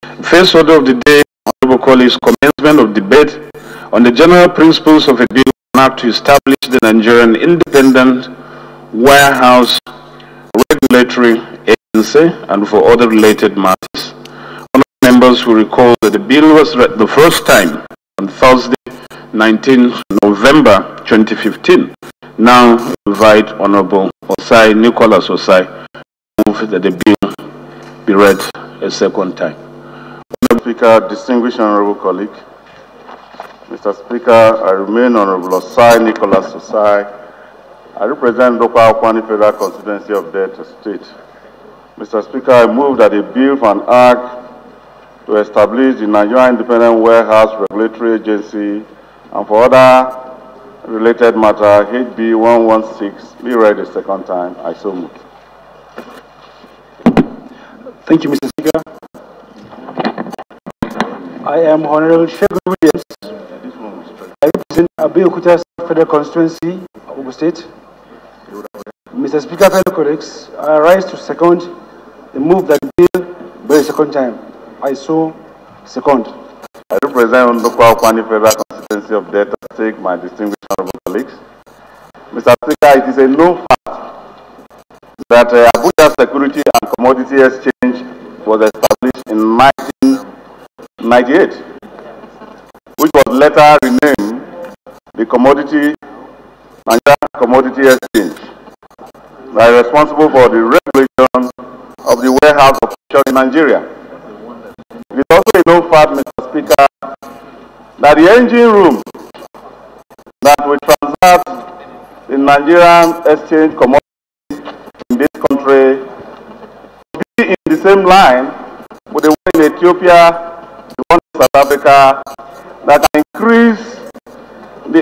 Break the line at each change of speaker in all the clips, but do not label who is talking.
First order of the day, honorable colleagues, commencement of debate on the general principles of a bill to establish the Nigerian Independent Warehouse Regulatory Agency and for other related matters. Honorable members will recall that the bill was read the first time on Thursday, 19th November 2015. Now I invite Honorable Ossai Nicholas Ossai to move that the bill be read a second time.
Mr. Speaker, distinguished honorable colleague, Mr. Speaker, I remain Honorable Ossai Nicholas Ossai. I represent local Kwani Federal Constituency of Delta State. Mr. Speaker, I move that a bill for an act to establish the Nigerian Independent Warehouse Regulatory Agency and for other related matter, HB 116, be read a second time. I so move.
Thank you, Mr. Speaker. I am Honorable Shegun Williams. I represent Abeokuta Federal Constituency, Ogun State. Mr. Speaker, fellow colleagues, I rise to second the move that the bill by a second time. I so second.
I represent local Kwani Federal Constituency of Delta State, my distinguished honorable colleagues. Mr. Speaker, it is a known fact that Abuja Security and Commodity Exchange was established in 1998, which was later renamed the Nigerian Commodity Exchange. They are responsible for the regulation of the warehouse operation in Nigeria. It is also a known fact, Mr. Speaker, that the engine room that will transact the Nigerian exchange commodities in this country will be in the same line with the one in Ethiopia, the one in South Africa, that can increase the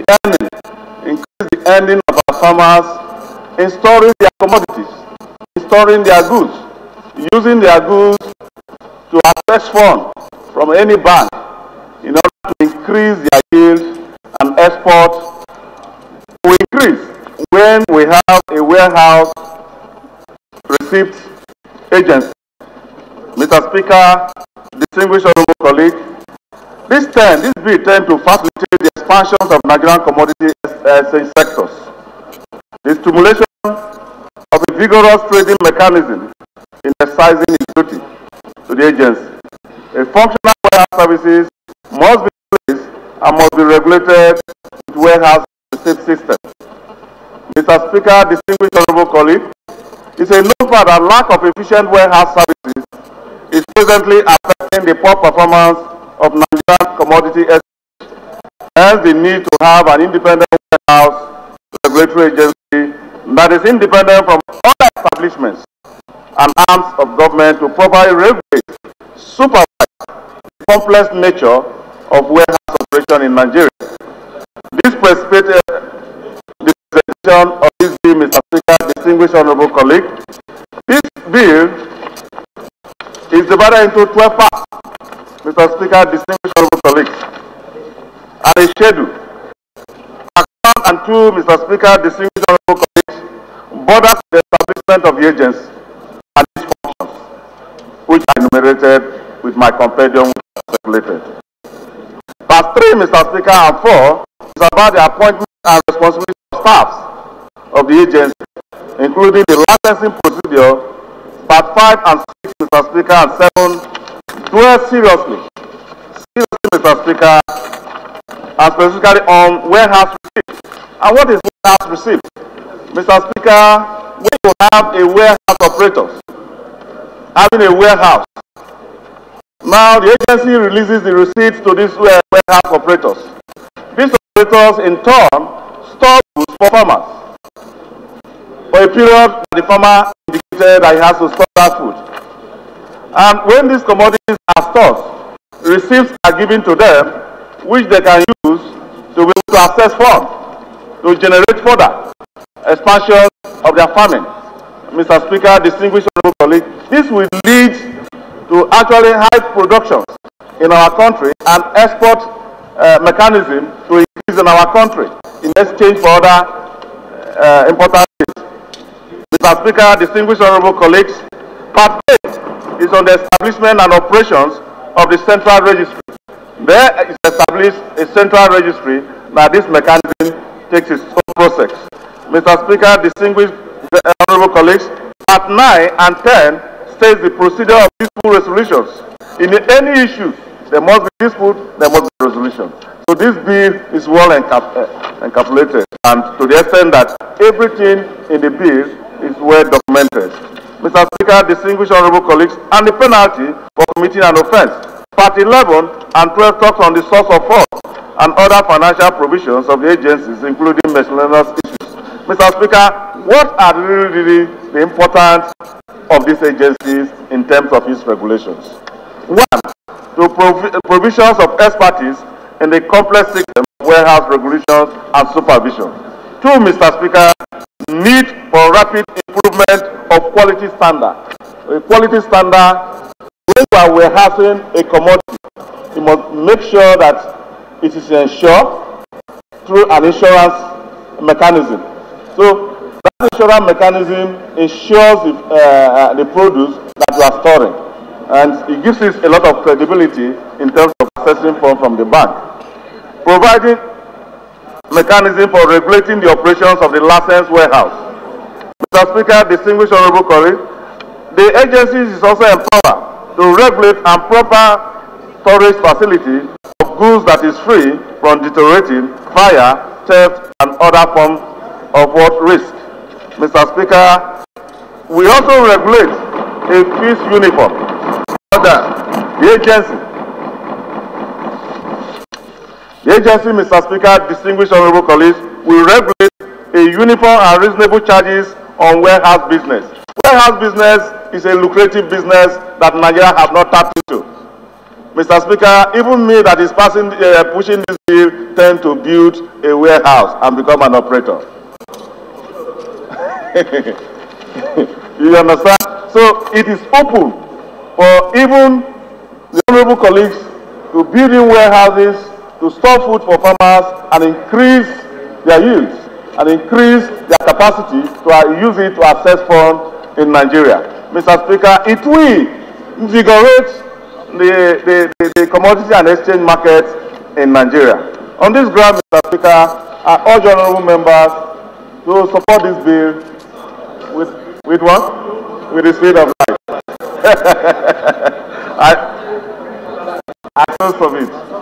earning of our farmers in storing their commodities, in storing their goods, using their goods to access funds from any bank in order to increase their yield and export will increase when we have a warehouse receipt agency. Mr. Speaker, distinguished honorable colleague, this bill tends to facilitate the expansions of Nigerian commodity exchange sectors, the stimulation of a vigorous trading mechanism in exercising its duty to the agency. A functional warehouse services must be in place and must be regulated with warehouse receipt system. Mr. Speaker, distinguished honorable colleague, it's a known fact that lack of efficient warehouse services is presently affecting the poor performance of Nigerian commodity exchange. Hence, the need to have an independent warehouse regulatory agency that is independent from other establishments and arms of government to properly regulate, supervise the complex nature of warehouse operation in Nigeria. This precipitated the presentation of this bill, Mr. Speaker, distinguished honorable colleague. This bill is divided into 12 parts, Mr. Speaker, distinguished honorable colleagues, and a schedule. Part 1 and 2, Mr. Speaker, distinguished honorable colleagues, borders the establishment of the agency and its functions, which I enumerated with my compendium circulated. Part 3, Mr. Speaker, and 4 is about the appointment and responsibility of staffs of the agency, including the licensing procedure. Part 5 and 6, Mr. Speaker, and 7 dwell seriously, Mr. Speaker, and specifically on warehouse receipt. And what is warehouse receipt? Mr. Speaker, when you have a warehouse operator having a warehouse, now the agency releases the receipts to these warehouse operators. These operators in turn store goods for farmers for a period that the farmer indicated that he has to store that food. And when these commodities are stored, receipts are given to them, which they can use to be able to access funds to generate further expansion of their farming. Mr. Speaker, distinguished honorable colleague, this will lead to actually high productions in our country and export mechanism to increase in our country in exchange for other important goods. Mr. Speaker, distinguished honorable colleagues, Part 8 is on the establishment and operations of the central registry. There is established a central registry that this mechanism takes its own process. Mr. Speaker, distinguished honorable colleagues, Part 9 and 10 states the procedure of dispute resolutions. In any issue, there must be dispute, there must be resolution. So this bill is well encapsulated, and to the extent that everything in the bill is well documented. Mr. Speaker, distinguished honorable colleagues, and the penalty for committing an offense. Part 11 and 12 talks on the source of funds and other financial provisions of the agencies, including miscellaneous issues. Mr. Speaker, what are really the importance of these agencies in terms of its regulations? One, the provisions of expertise in the complex system of warehouse regulations and supervision. Two, Mr. Speaker, need for rapid improvement of quality standard. A quality standard, when you are warehousing a commodity, you must make sure that it is insured through an insurance mechanism. So that insurance mechanism ensures the produce that you are storing, and it gives us a lot of credibility in terms of accessing funds from the bank. Providing mechanism for regulating the operations of the licensed warehouse. Mr. Speaker, distinguished honorable colleagues, the agencies is also empowered to regulate and proper storage facility of goods that is free from deteriorating, fire, theft, and other forms of risk. Mr. Speaker, we also regulate a fixed uniform. The agency, Mr. Speaker, distinguished honorable colleagues, will regulate a uniform and reasonable charges on warehouse business. Warehouse business is a lucrative business that Nigeria have not tapped into. Mr. Speaker, even me that is pushing this bill tend to build a warehouse and become an operator. You understand? So it is open for even the honorable colleagues to build in warehouses, to store food for farmers and increase their yields and increase their capacity to use it to access funds in Nigeria. Mr. Speaker, it will invigorate the commodity and exchange market in Nigeria. On this ground, Mr. Speaker, I urge honorable members to support this bill with what? With the speed of light. I so submit.